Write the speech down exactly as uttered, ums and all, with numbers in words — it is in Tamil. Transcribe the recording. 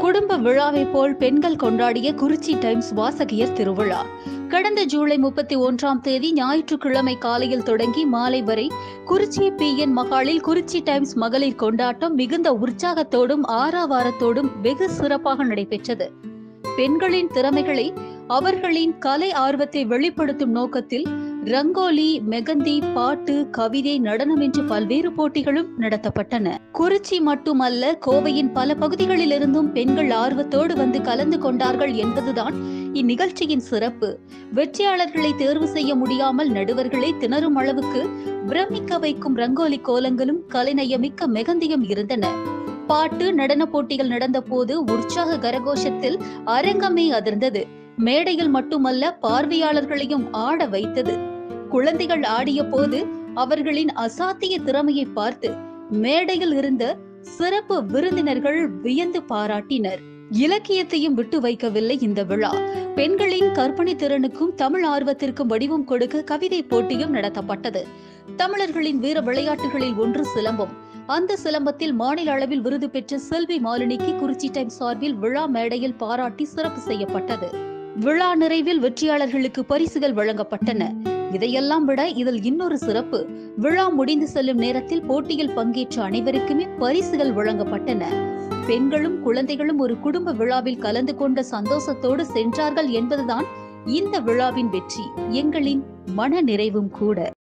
குடும்ப விழாவை போல் பெண்கள் கொண்டாடிய குறிச்சி டைம்ஸ் வாசகியர் திருவிழா கடந்த ஜூலை முப்பத்தி ஒன்றாம் தேதி ஞாயிற்றுக்கிழமை காலையில் தொடங்கி மாலை வரை குறிச்சி பி என் மகாலில் குறிச்சி டைம்ஸ் மகளிர் கொண்டாட்டம் மிகுந்த உற்சாகத்தோடும் ஆரவாரத்தோடும் வெகு சிறப்பாக நடைபெற்றது. பெண்களின் திறமைகளை, அவர்களின் கலை ஆர்வத்தை வெளிப்படுத்தும் நோக்கத்தில் ரங்கோலி, மெகந்தி, பாட்டு, கவிதை, நடனம் என்று பல்வேறு போட்டிகளும் நடத்தப்பட்டன. குறிச்சி மட்டுமல்ல, கோவையின் பல பகுதிகளிலிருந்தும் பெண்கள் ஆர்வத்தோடு வந்து கலந்து கொண்டார்கள் என்பதுதான் இந்நிகழ்ச்சியின் சிறப்பு. வெற்றியாளர்களை தேர்வு செய்ய முடியாமல் நடுவர்களை திணறும் அளவுக்கு பிரமிக்க வைக்கும் ரங்கோலி கோலங்களும் கலைநயமிக்க மெகந்தியும் இருந்தன. பாட்டு, நடன போட்டிகள் நடந்த போது உற்சாக கரகோஷத்தில் அரங்கமே அதிர்ந்தது. மேடையில் மட்டுமல்ல, பார்வையாளர்களையும் ஆட வைத்தது. குழந்தைகள் ஆடிய போது அவர்களின் அசாத்திய திறமையை பார்த்து மேடையில் இருந்த சிறப்பு விருந்தினர்கள் வியந்து பாராட்டினர். இலக்கியத்தையும் விட்டு வைக்கவில்லை இந்த விழா. பெண்களின் கற்பனை திறனுக்கும் தமிழ் ஆர்வத்திற்கும் வடிவம் கொடுக்க கவிதை போட்டியும் நடத்தப்பட்டது. தமிழர்களின் வீர விளையாட்டுகளில் ஒன்று சிலம்பம். அந்த சிலம்பத்தில் மாநில அளவில் விருது பெற்ற செல்வி மாலினிக்கு குறிச்சி டைம் சார்பில் விழா மேடையில் பாராட்டி சிறப்பு செய்யப்பட்டது. விழா நிறைவில் வெற்றியாளர்களுக்கு பரிசுகள் வழங்கப்பட்டன. இதையெல்லாம் விட இதில் இன்னொரு சிறப்பு, விழா முடிந்து செல்லும் நேரத்தில் போட்டியில் பங்கேற்ற அனைவருக்குமே பரிசுகள் வழங்கப்பட்டன. பெண்களும் குழந்தைகளும் ஒரு குடும்ப விழாவில் கலந்து கொண்ட சந்தோஷத்தோடு சென்றார்கள் என்பதுதான் இந்த விழாவின் வெற்றி, எங்களின் மன நிறைவும் கூட.